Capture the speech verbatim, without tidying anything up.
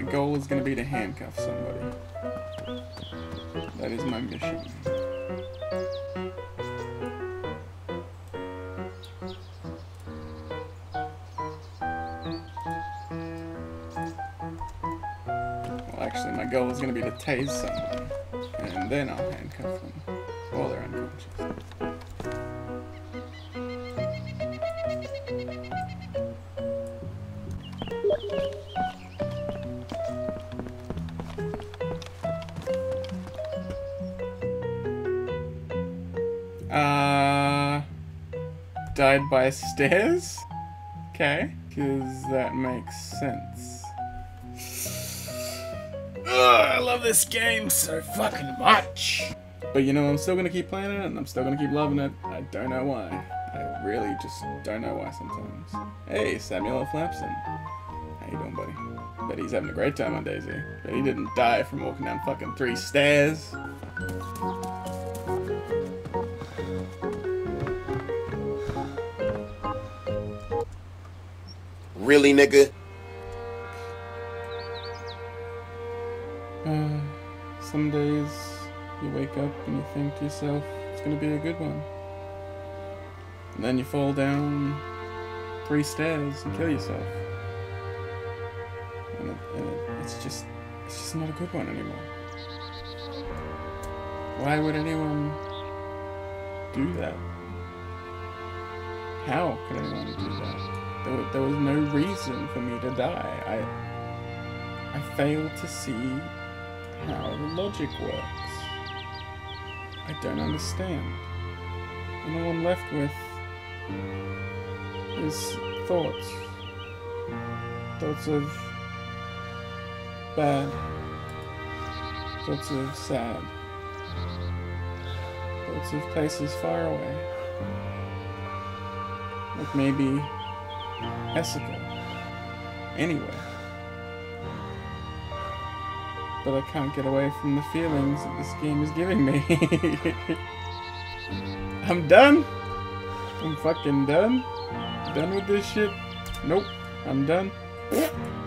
goal is going to be to handcuff somebody. That is my mission. Well, actually, my goal is going to be to tase someone, and then I'll handcuff them while they're unconscious. Uh, died by stairs? Okay, because that makes sense. Ugh, I love this game so fucking much. But you know, I'm still gonna keep playing it, and I'm still gonna keep loving it. I don't know why. I really just don't know why sometimes. Hey, Samuel L. Flapson. How you doing, buddy? Bet he's having a great time on Daisy. Bet he didn't die from walking down fucking three stairs. Really, nigga? Uh, some days you wake up and you think to yourself, it's gonna be a good one. And then you fall down three stairs and kill yourself. And, it, and it, it's just, it's just not a good one anymore. Why would anyone do that? How could anyone do that? There, there was no reason for me to die. I, I failed to see how the logic works. I don't understand. And all I'm left with is thoughts. Thoughts of bad. Thoughts of sad. Thoughts of places far away. Like maybe Essica. Anyway. But I can't get away from the feelings that this game is giving me. I'm done. I'm fucking done. Done with this shit. Nope. I'm done.